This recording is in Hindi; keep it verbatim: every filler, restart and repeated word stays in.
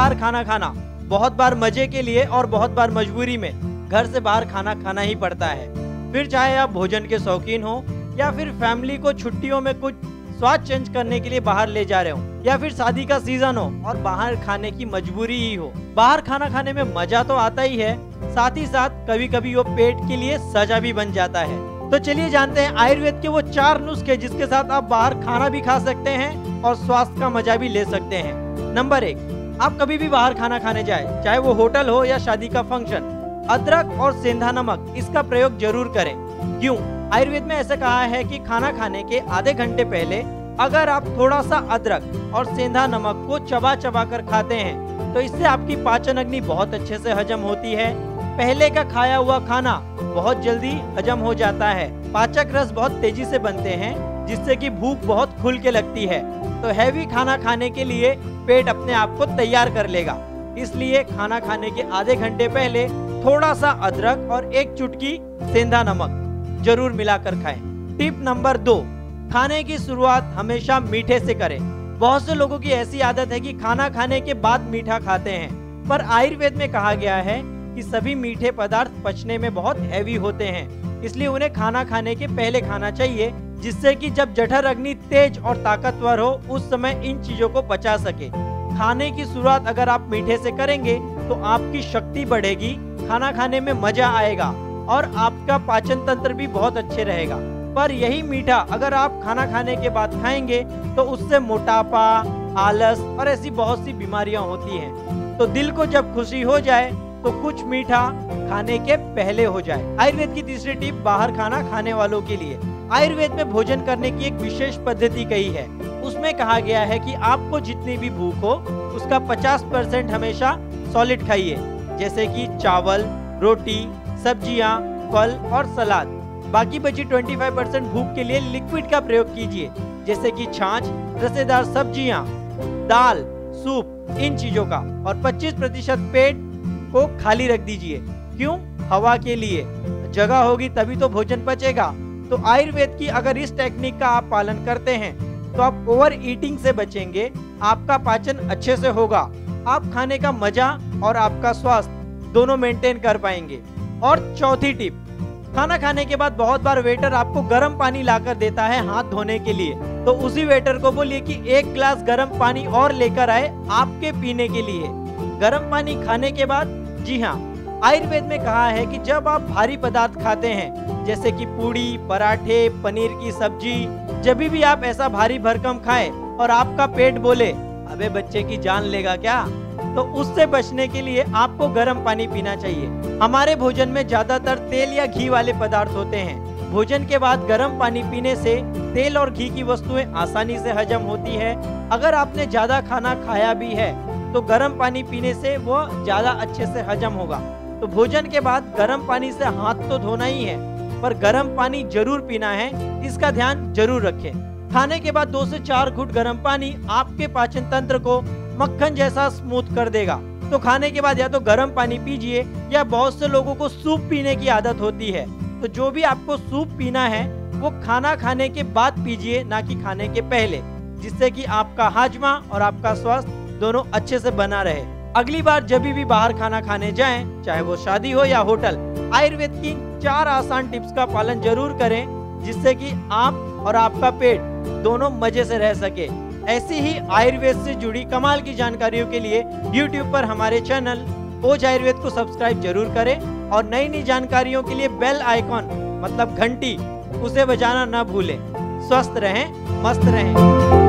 बाहर खाना खाना, बहुत बार मजे के लिए और बहुत बार मजबूरी में घर से बाहर खाना खाना ही पड़ता है। फिर चाहे आप भोजन के शौकीन हो या फिर फैमिली को छुट्टियों में कुछ स्वाद चेंज करने के लिए बाहर ले जा रहे हो, या फिर शादी का सीजन हो और बाहर खाने की मजबूरी ही हो, बाहर खाना खाने में मजा तो आता ही है, साथ ही साथ कभी कभी वो पेट के लिए सजा भी बन जाता है। तो चलिए जानते हैं आयुर्वेद के वो चार नुस्खे जिसके साथ आप बाहर खाना भी खा सकते हैं और स्वास्थ्य का मजा भी ले सकते हैं। नंबर एक, आप कभी भी बाहर खाना खाने जाए, चाहे वो होटल हो या शादी का फंक्शन, अदरक और सेंधा नमक इसका प्रयोग जरूर करें। क्यों? आयुर्वेद में ऐसा कहा है कि खाना खाने के आधे घंटे पहले अगर आप थोड़ा सा अदरक और सेंधा नमक को चबा चबा कर खाते हैं तो इससे आपकी पाचन अग्नि बहुत अच्छे से हजम होती है। पहले का खाया हुआ खाना बहुत जल्दी हजम हो जाता है, पाचक रस बहुत तेजी से बनते हैं जिससे कि भूख बहुत खुल के लगती है। तो हैवी खाना खाने के लिए पेट अपने आप को तैयार कर लेगा, इसलिए खाना खाने के आधे घंटे पहले थोड़ा सा अदरक और एक चुटकी सेंधा नमक जरूर मिलाकर खाएं। टिप नंबर दो, खाने की शुरुआत हमेशा मीठे से करें। बहुत से लोगों की ऐसी आदत है कि खाना खाने के बाद मीठा खाते हैं, पर आयुर्वेद में कहा गया है कि सभी मीठे पदार्थ पचने में बहुत हैवी होते हैं, इसलिए उन्हें खाना खाने के पहले खाना चाहिए, जिससे कि जब जठर अग्नि तेज और ताकतवर हो उस समय इन चीजों को पचा सके। खाने की शुरुआत अगर आप मीठे से करेंगे तो आपकी शक्ति बढ़ेगी, खाना खाने में मजा आएगा और आपका पाचन तंत्र भी बहुत अच्छे रहेगा। पर यही मीठा अगर आप खाना खाने के बाद खाएंगे तो उससे मोटापा, आलस और ऐसी बहुत सी बीमारियां होती हैं। तो दिल को जब खुशी हो जाए तो कुछ मीठा खाने के पहले हो जाए। आयुर्वेद की तीसरी टिप बाहर खाना खाने वालों के लिए। आयुर्वेद में भोजन करने की एक विशेष पद्धति कही है, उसमें कहा गया है कि आपको जितनी भी भूख हो उसका पचास परसेंट हमेशा सॉलिड खाइए, जैसे कि चावल, रोटी, सब्जियां, फल और सलाद। बाकी बची पच्चीस परसेंट भूख के लिए लिक्विड का प्रयोग कीजिए, जैसे कि छाछ, रसेदार सब्जियां, दाल, सूप, इन चीजों का। और पच्चीस प्रतिशत पेट को खाली रख दीजिए। क्यों? हवा के लिए जगह होगी तभी तो भोजन पचेगा। तो आयुर्वेद की अगर इस टेक्निक का आप पालन करते हैं तो आप ओवर ईटिंग से बचेंगे, आपका पाचन अच्छे से होगा, आप खाने का मजा और आपका स्वास्थ्य दोनों मेंटेन कर पाएंगे। और चौथी टिप, खाना खाने के बाद बहुत बार वेटर आपको गर्म पानी लाकर देता है हाथ धोने के लिए, तो उसी वेटर को बोलिए कि एक गिलास गर्म पानी और लेकर आए आपके पीने के लिए। गर्म पानी खाने के बाद, जी हाँ, आयुर्वेद में कहा है कि जब आप भारी पदार्थ खाते हैं जैसे कि पूड़ी, पराठे, पनीर की सब्जी, जब भी आप ऐसा भारी भरकम खाएं और आपका पेट बोले अबे बच्चे की जान लेगा क्या, तो उससे बचने के लिए आपको गर्म पानी पीना चाहिए। हमारे भोजन में ज्यादातर तेल या घी वाले पदार्थ होते हैं। भोजन के बाद गर्म पानी पीने से तेल और घी की वस्तुएं आसानी से हजम होती है। अगर आपने ज्यादा खाना खाया भी है तो गर्म पानी पीने से वो ज्यादा अच्छे से हजम होगा। तो भोजन के बाद गर्म पानी से हाथ तो धोना ही है, पर गर्म पानी जरूर पीना है, इसका ध्यान जरूर रखें। खाने के बाद दो से चार घूंट गर्म पानी आपके पाचन तंत्र को मक्खन जैसा स्मूथ कर देगा। तो खाने के बाद या तो गर्म पानी पीजिए, या बहुत से लोगों को सूप पीने की आदत होती है, तो जो भी आपको सूप पीना है वो खाना खाने के बाद पीजिए, ना कि खाने के पहले, जिससे कि आपका हाजमा और आपका स्वास्थ्य दोनों अच्छे से बना रहे। अगली बार जब भी बाहर खाना खाने जाएं, चाहे वो शादी हो या होटल, आयुर्वेद की चार आसान टिप्स का पालन जरूर करें, जिससे कि आप और आपका पेट दोनों मजे से रह सके। ऐसी ही आयुर्वेद से जुड़ी कमाल की जानकारियों के लिए यूट्यूब पर हमारे चैनल ओज आयुर्वेद को सब्सक्राइब जरूर करें, और नई नई जानकारियों के लिए बेल आइकॉन मतलब घंटी उसे बजाना न भूलें। स्वस्थ रहें, मस्त रहें।